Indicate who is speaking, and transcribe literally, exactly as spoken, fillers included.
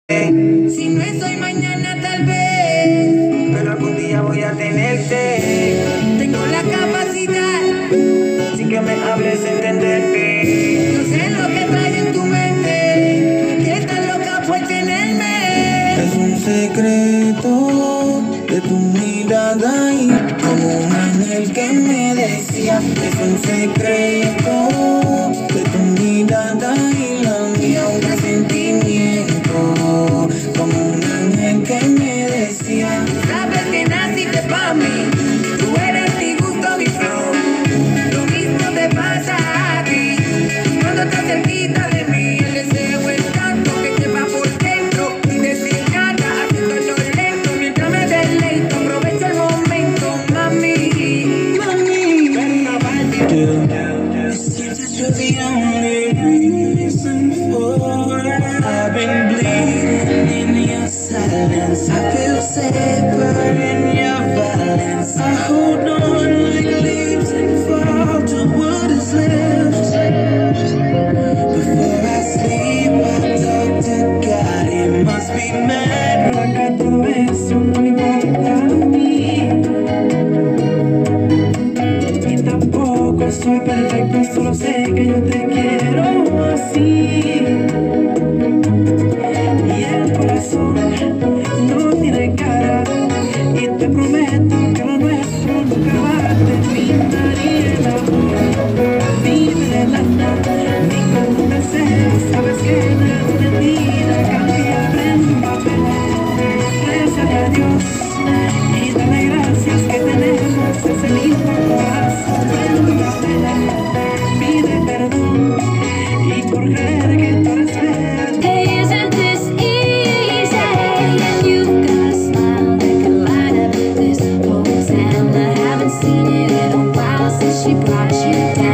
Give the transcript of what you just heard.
Speaker 1: Si no es hoy, mañana tal vez, pero algún día voy a tenerte. Tengo la capacidad, sin que me hables, entenderte. Yo sé lo que trae en tu mente, que tan loca por tenerme.
Speaker 2: Es un secreto de tu mirada y como un ángel que me decía. Es un secreto de tu mirada y la mía, un presentimiento como un ángel que me decía.
Speaker 1: Sabes que naciste pa' mí, tú eres mi gusto, mi flow. Lo mismo te pasa a ti, cuando estás cerquita de mí. El deseo es tanto que lleva por dentro y decir nada, haciéndolo lento mientras me deleito. Aprovecho el momento, mami. Mami, ven a bailar.
Speaker 2: It seems that you're the only reason for it. I've been bleeding in your silence. I feel safer in your violence. I hold on like leaves and fall to what is left. Before I sleep, I talk to God. He must be mad. Acá todo eso no me importa a mí. Y tampoco soy perfecto, solo sé que yo te quiero así. Y el corazón no tiene cara, y te prometo que lo nuestro nunca va a terminar. Y el amor vive de la nada, ni con un deseo. Sabes que nada de vida cambia en papel. Rezale a Dios y dale gracias que tenemos ese lindo corazón en papel. Pide perdón y por creer que tú eres verde.
Speaker 3: Hey, isn't this easy? And you've got a smile that can light up this whole town. I haven't seen it in a while since she brought you down.